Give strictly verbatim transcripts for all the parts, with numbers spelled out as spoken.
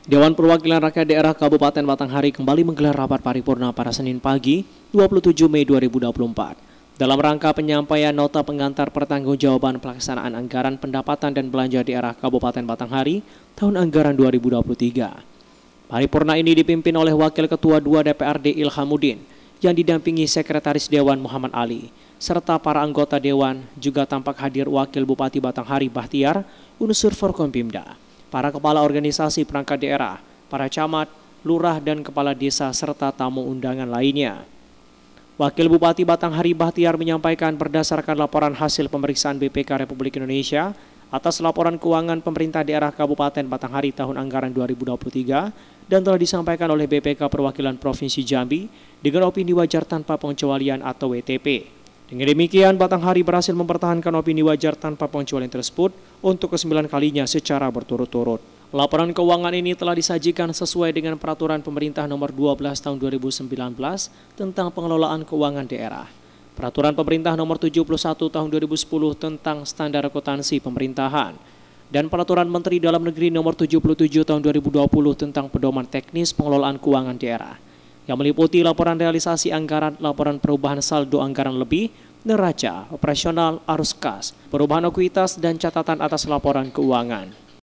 Dewan Perwakilan Rakyat Daerah Kabupaten Batanghari kembali menggelar rapat paripurna pada Senin pagi, dua puluh tujuh Mei dua ribu dua puluh empat. Dalam rangka penyampaian nota pengantar pertanggungjawaban pelaksanaan anggaran pendapatan dan belanja daerah Kabupaten Batanghari tahun anggaran dua ribu dua puluh tiga. Paripurna ini dipimpin oleh Wakil Ketua dua D P R D Ilhamuddin yang didampingi Sekretaris Dewan Muhammad Ali, serta para anggota Dewan. Juga tampak hadir Wakil Bupati Batanghari Bahtiar, unsur Forkompimda, para kepala organisasi perangkat daerah, para camat, lurah dan kepala desa serta tamu undangan lainnya. Wakil Bupati Batanghari Bahtiar menyampaikan berdasarkan laporan hasil pemeriksaan B P K Republik Indonesia atas laporan keuangan pemerintah daerah Kabupaten Batanghari tahun anggaran dua ribu dua puluh tiga dan telah disampaikan oleh B P K Perwakilan Provinsi Jambi dengan opini wajar tanpa pengecualian atau W T P. Dengan demikian, Batanghari berhasil mempertahankan opini wajar tanpa pengecualian tersebut untuk kesembilan kalinya secara berturut-turut. Laporan keuangan ini telah disajikan sesuai dengan Peraturan Pemerintah Nomor dua belas Tahun dua ribu sembilan belas tentang pengelolaan keuangan daerah, Peraturan Pemerintah Nomor tujuh puluh satu Tahun dua ribu sepuluh tentang standar akuntansi pemerintahan, dan Peraturan Menteri Dalam Negeri Nomor tujuh puluh tujuh Tahun dua ribu dua puluh tentang pedoman teknis pengelolaan keuangan daerah, yang meliputi laporan realisasi anggaran, laporan perubahan saldo anggaran lebih, neraca, operasional, arus kas, perubahan ekuitas, dan catatan atas laporan keuangan.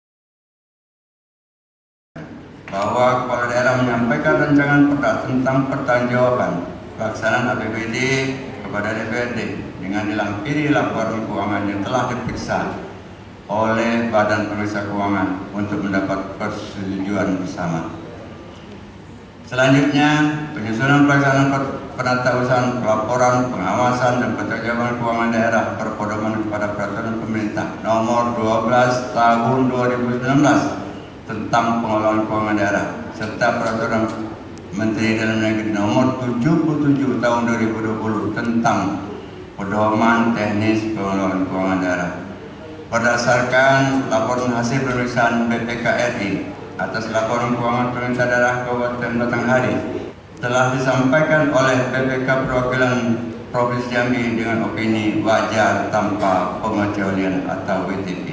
Bahwa Kepala Daerah menyampaikan rancangan perda tentang pertanggungjawaban pelaksanaan A P B D kepada D P R D dengan dilampiri laporan keuangan yang telah diperiksa oleh Badan Pemeriksa Keuangan untuk mendapat persetujuan bersama. Selanjutnya, penyusunan pelaksanaan penatausahaan, pelaporan, pengawasan, dan pertanggungjawaban keuangan daerah berpedoman kepada Peraturan Pemerintah Nomor dua belas Tahun dua ribu sembilan belas tentang pengelolaan keuangan daerah, serta Peraturan Menteri Dalam Negeri Nomor tujuh puluh tujuh Tahun dua ribu dua puluh tentang pedoman teknis pengelolaan keuangan daerah. Berdasarkan laporan hasil pemeriksaan B P K R I atas laporan keuangan pemerintah daerah Kabupaten Batanghari telah disampaikan oleh B P K Perwakilan Provinsi Jambi dengan opini wajar tanpa pengecualian atau W T P.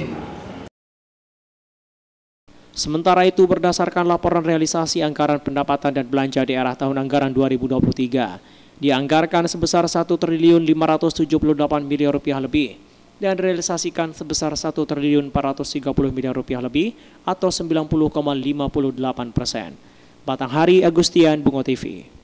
Sementara itu, berdasarkan laporan realisasi anggaran pendapatan dan belanja daerah tahun anggaran dua ribu dua puluh tiga, dianggarkan sebesar satu triliun lima ratus tujuh puluh delapan miliar rupiah lebih dan realisasikan sebesar satu triliun empat ratus tiga puluh miliar rupiah lebih atau sembilan puluh koma lima puluh delapan persen. Batanghari, Agustian, Bungo T V.